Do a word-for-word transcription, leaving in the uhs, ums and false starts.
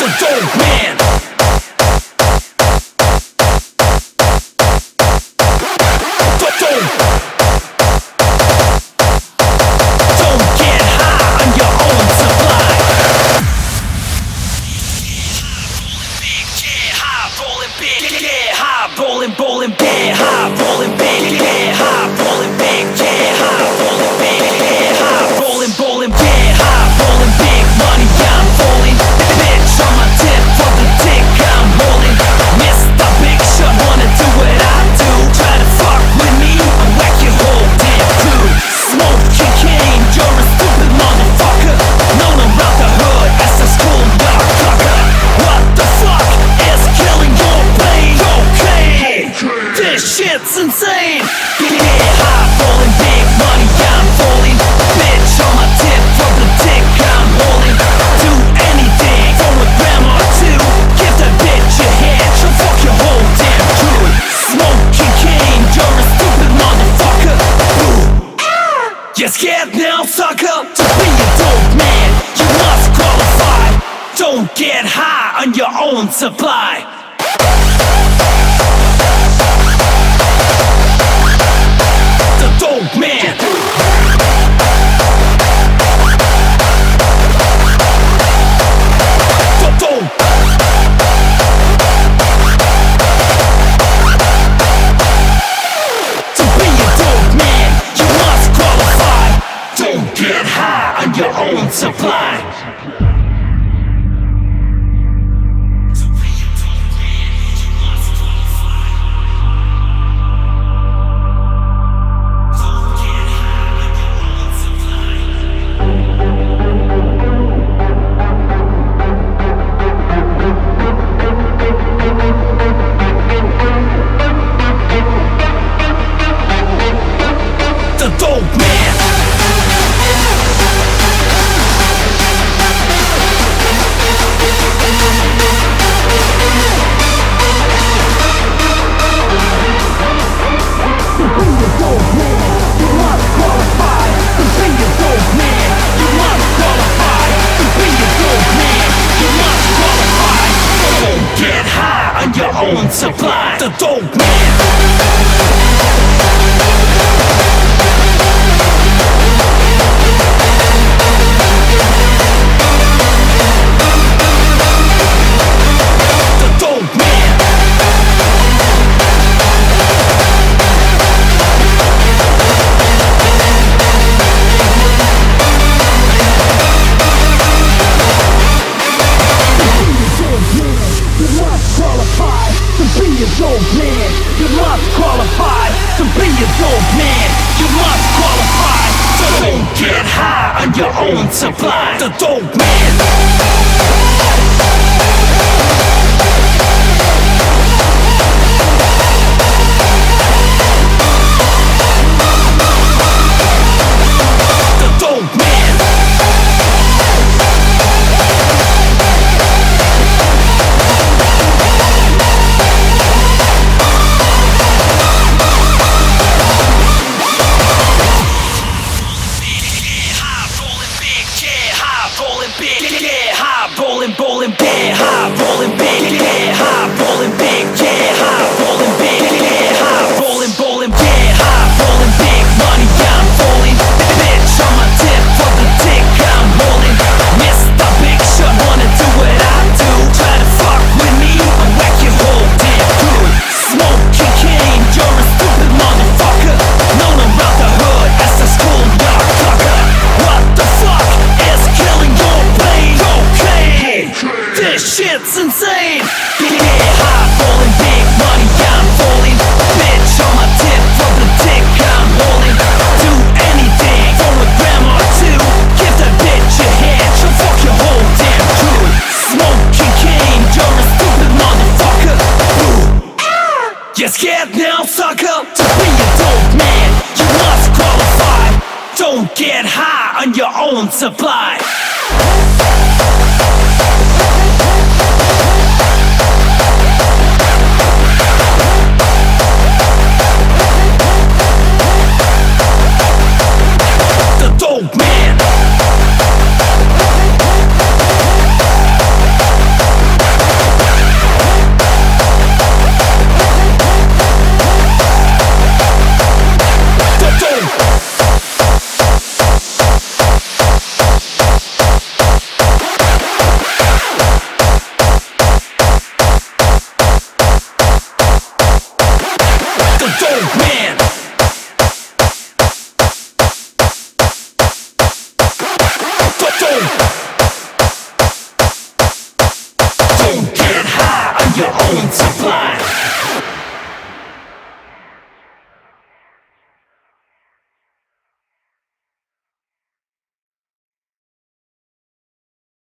dope man. The dope. Don't get high on your own supply. Yeah, high rolling big. Yeah, high rolling, rolling big. High rolling big. Yeah, high rolling big. Yeah, high rolling big. Yeah, high rolling, rolling big. High rolling big money. I'm rolling. Bitch on my tip for the dick I'm rolling. Mister Big Shot wanna do what I do. Try to fuck with me, I'll whack your whole damn crew. Smoke cocaine, you're a stupid motherfucker. Known around the hood as the schoolyard fucker. What the fuck is killing your brain? Cocaine, this shit's insane. Yeah, high rolling big money, I'm rolling. Bitch on my tip for the dick I'm holding. Do anything for a gram or two. Give that bitch a head, she'll fuck your whole damn crew. Smoke cocaine, you're a stupid motherfucker. Ooh. You scared now, sucker? To be a dope man, you must qualify. Don't get high on your own supply. The dope man. The dope. To be a dope man, you must qualify. Don't get high on your own supply. To be a dope man, you must qualify. Don't get high on your own supply. The dope man. Get high on your own supply. The dope man. The dope man. You must qualify to be a dope man. You must qualify. Don't get high on your own supply. The dope man. The dope man. Rolling, rolling big, high rolling big, yeah, high rolling big, yeah, high rolling big, yeah, high rolling, rolling, yeah, high rolling big money, I'm rolling. Bitch on my tip for the dick I'm holding. Mister Big Shot wanna do what I do. Try to fuck with me, I'll whack your whole damn crew. Smoke cocaine, you're a stupid motherfucker. Known around the hood as the schoolyard fucker. What the fuck is killing your brain? Cocaine, this shit's insane. Yeah, high rolling big money, I'm rolling. Bitch on my tip for the dick I'm holding. Do anything for a gram or two. Give that bitch a head, she'll fuck your whole damn crew. Smoke cocaine, you're a stupid motherfucker. Ooh. You scared now, sucker? To be a dope man, you must qualify. Don't get high on your own supply.